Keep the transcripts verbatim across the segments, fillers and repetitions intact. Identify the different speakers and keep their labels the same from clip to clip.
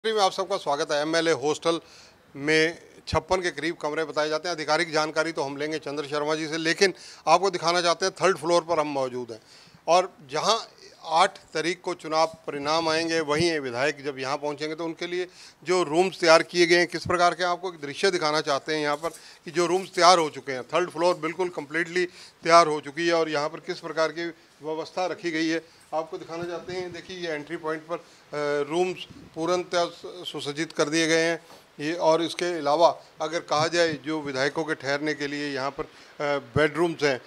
Speaker 1: में आप सबका स्वागत है। एमएलए हॉस्टल में छप्पन के करीब कमरे बताए जाते हैं। आधिकारिक जानकारी तो हम लेंगे चंद्र शर्मा जी से, लेकिन आपको दिखाना चाहते हैं थर्ड फ्लोर पर हम मौजूद हैं और जहां आठ तारीख को चुनाव परिणाम आएंगे, वहीं विधायक जब यहां पहुंचेंगे तो उनके लिए जो रूम्स तैयार किए गए हैं किस प्रकार के, आपको एक दृश्य दिखाना चाहते हैं यहाँ पर कि जो रूम्स तैयार हो चुके हैं। थर्ड फ्लोर बिल्कुल कम्प्लीटली तैयार हो चुकी है और यहाँ पर किस प्रकार की व्यवस्था रखी गई है आपको दिखाना चाहते हैं। देखिए ये एंट्री पॉइंट पर रूम्स पूर्णतः सुसज्जित कर दिए गए हैं ये, और इसके अलावा अगर कहा जाए जो विधायकों के ठहरने के लिए यहाँ पर बेडरूम्स हैं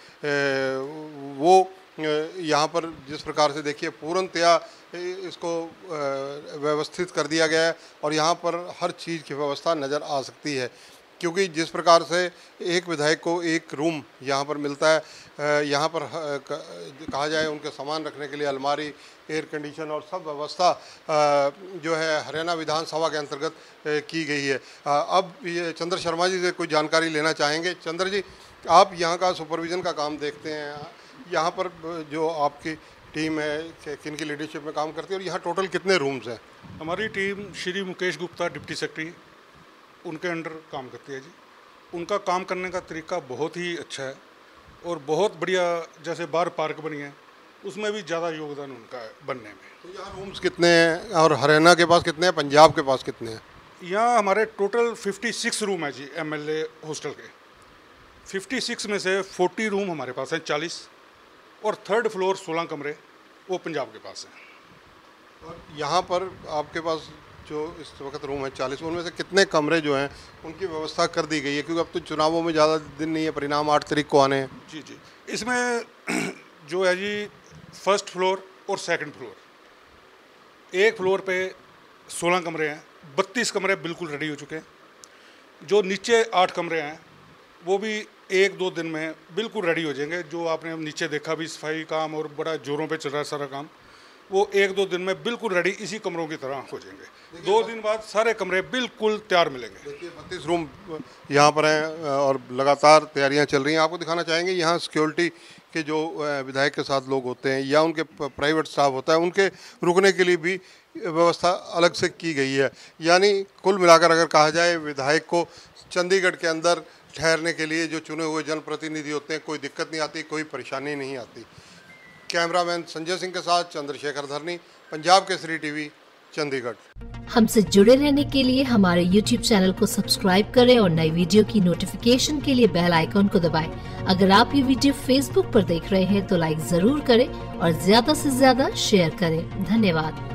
Speaker 1: वो यहाँ पर जिस प्रकार से देखिए पूर्णतया इसको व्यवस्थित कर दिया गया है और यहाँ पर हर चीज़ की व्यवस्था नज़र आ सकती है, क्योंकि जिस प्रकार से एक विधायक को एक रूम यहाँ पर मिलता है, यहाँ पर कहा जाए उनके सामान रखने के लिए अलमारी, एयर कंडीशन और सब व्यवस्था जो है हरियाणा विधानसभा के अंतर्गत की गई है। अब ये चंद्र शर्मा जी से कुछ जानकारी लेना चाहेंगे। चंद्र जी, आप यहाँ का सुपरविज़न का काम देखते हैं, यहाँ पर जो आपकी टीम है किन की लीडरशिप में काम करती है और यहाँ टोटल कितने रूम्स हैं?
Speaker 2: हमारी team Shri Mukesh Gupta deputy secretary उनके अंडर काम करती है जी। उनका काम करने का तरीका बहुत ही अच्छा है और बहुत बढ़िया, जैसे बाहर पार्क बनी है उसमें भी ज़्यादा योगदान उनका है बनने में।
Speaker 1: तो यहाँ रूम्स कितने हैं और हरियाणा के पास कितने हैं, पंजाब के पास कितने हैं?
Speaker 2: यहाँ हमारे टोटल छप्पन रूम है जी एमएलए हॉस्टल के। छप्पन में से चालीस रूम हमारे पास हैं, चालीस, और थर्ड फ्लोर सोलह कमरे वो पंजाब के पास हैं।
Speaker 1: और यहाँ पर आपके पास जो इस वक्त रूम है चालीस, उनमें से कितने कमरे जो हैं उनकी व्यवस्था कर दी गई है, क्योंकि अब तो चुनावों में ज़्यादा दिन नहीं है, परिणाम आठ तारीख को आने हैं?
Speaker 2: जी जी, इसमें जो है जी फर्स्ट फ्लोर और सेकंड फ्लोर, एक फ्लोर पे सोलह कमरे हैं, बत्तीस कमरे बिल्कुल रेडी हो चुके हैं। जो नीचे आठ कमरे हैं वो भी एक दो दिन में बिल्कुल रेडी हो जाएंगे। जो आपने नीचे देखा भी सफाई काम और बड़ा जोरों पे चल रहा है सारा काम, वो एक दो दिन में बिल्कुल रेडी इसी कमरों की तरह हो जाएंगे। दो दिन बाद सारे कमरे बिल्कुल तैयार मिलेंगे।
Speaker 1: देखिए बत्तीस रूम यहाँ पर हैं और लगातार तैयारियाँ चल रही हैं। आपको दिखाना चाहेंगे यहाँ सिक्योरिटी के जो विधायक के साथ लोग होते हैं या उनके प्राइवेट स्टाफ होता है, उनके रुकने के लिए भी व्यवस्था अलग से की गई है। यानी कुल मिलाकर अगर कहा जाए विधायक को चंडीगढ़ के अंदर ठहरने के लिए जो चुने हुए जनप्रतिनिधि होते हैं कोई दिक्कत नहीं आती, कोई परेशानी नहीं आती। कैमरामैन संजय सिंह के साथ चंद्रशेखर धरनी, पंजाब केसरी टीवी, चंडीगढ़।
Speaker 3: हमसे जुड़े रहने के लिए हमारे यूट्यूब चैनल को सब्सक्राइब करें और नई वीडियो की नोटिफिकेशन के लिए बेल आइकॉन को दबाएं। अगर आप ये वीडियो फेसबुक पर देख रहे हैं तो लाइक जरूर करें और ज्यादा से ज्यादा शेयर करें। धन्यवाद।